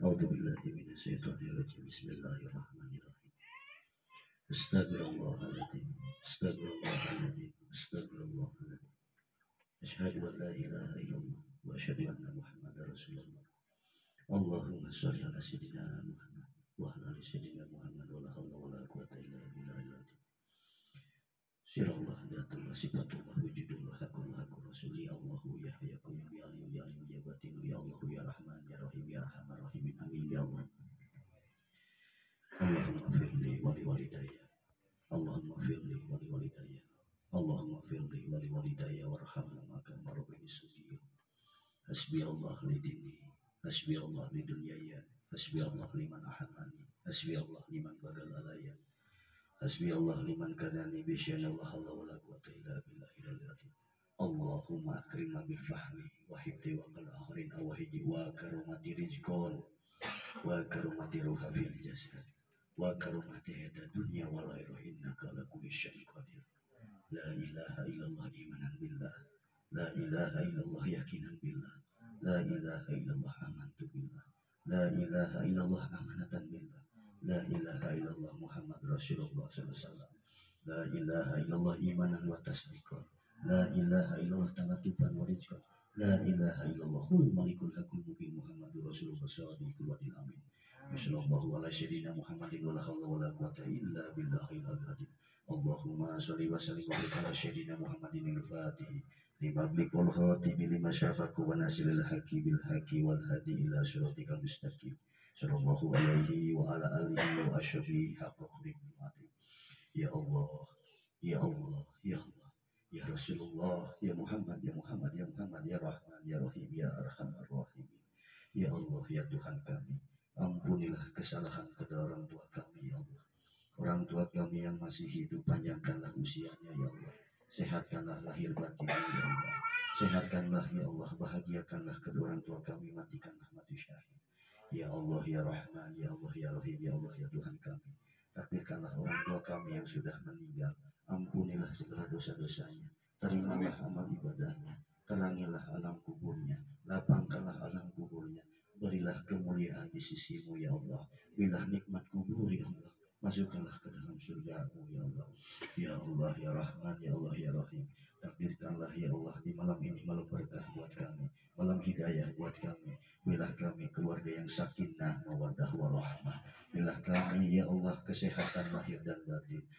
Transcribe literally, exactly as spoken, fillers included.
A'udzu billahi minasyaitonir rajim. Bismillahirrahmanirrahim. Astaghfirullahaladzim. Astaghfirullahaladzim. Astaghfirullahaladzim. Asyhadu an la ilaha illallah wa asyhadu anna Muhammadar Rasulullah. Allahumma shalli ala sayyidina Muhammad wa ala ali sayyidina Muhammad wa la haula wa la quwwata illa billah. Sirallah datullah sifatullah wujudullah hakullah hakul rasuli Allahu ya hayya qayyum ya aliyu ya aliyu ya batinu ya Allahu ya rahman ya rahim ya arhamar rahimin amin ya Allah. Allahumma firli wa li walidayya Allahumma firli wa li walidayya Allahumma firli wa li walidayya warhamhuma kama rabbayani shaghira. Hasbi Allah li dini, hasbi Allah li dunyaya, hasbi Allah liman ahamani, hasbi Allah liman badal alaya, hasbi Allah liman kadani bisyana wa hawla wa la quwwata illa billahi. Allahumma akrimna bil fahmi wa hibdi wa qal akhirin awahidi wa karumati rizqan wa karumati ruha fil jasad wa karumati hada dunya wal akhirah innaka ala kulli syai'in qadir. La ilaha illallah imanan billah, la ilaha illallah yakinan billah, la ilaha illallah amantu billah, la ilaha illallah amanatan billah, la ilaha illallah Muhammad Rasulullah sallallahu alaihi wasallam, la ilaha illallah imanan wa tasdiqan, la ilaha illallah tamatufan wa rizqan, la ilaha illallah hul malikul hakul mubin Muhammadur Rasulullah sallallahu alaihi wasallam. Sallallahu ala sayyidina Muhammadin wa la hawla wa la quwwata illa billahil azim. Allahumma shalli wa sallim wa barik ala sayyidina Muhammadin al-Fatih lima blikul khatimi lima syafaku wa nasilil haqi bil haqi wal hadi ila siratikal mustaqim. Sallallahu alaihi wa ala alihi wa ashabihi haqqa qadrihi. Ya Allah, ya Allah, ya Allah, ya Rasulullah, ya Muhammad, ya Muhammad, ya Muhammad, ya Rahman, ya Rahim, ya Arhamar Rahimin. Ya Allah, ya Tuhan kami, ampunilah kesalahan kedua orang tua kami, ya Allah. Orang tua kami yang masih hidup, panjangkanlah usianya, ya Allah. Sehatkanlah lahir batinnya, ya Allah. Sehatkanlah, ya Allah. Bahagiakanlah kedua orang tua kami, matikanlah mati syahid. Ya Allah, ya Rahman, ya Allah, ya Rahim, ya Allah, ya Tuhan kami. Takdirkanlah orang tua kami yang sudah meninggal. Ampunilah segala dosa-dosanya. Terimalah amal ibadahnya. Terangilah alam kuburnya. Lapangkanlah alam kuburnya. Berilah kemuliaan di sisimu, ya Allah. Berilah nikmat kubur, ya Allah. Masukkanlah ke dalam surgamu, ya Allah. Ya Allah, ya Rahman, ya Allah, ya Rahim. Takdirkanlah, ya Allah, di malam ini malam berkah buat kami, malam hidayah buat kami. Berilah kami keluarga yang sakinah, mawaddah, warahmah. Berilah kami, ya Allah, kesehatan lahir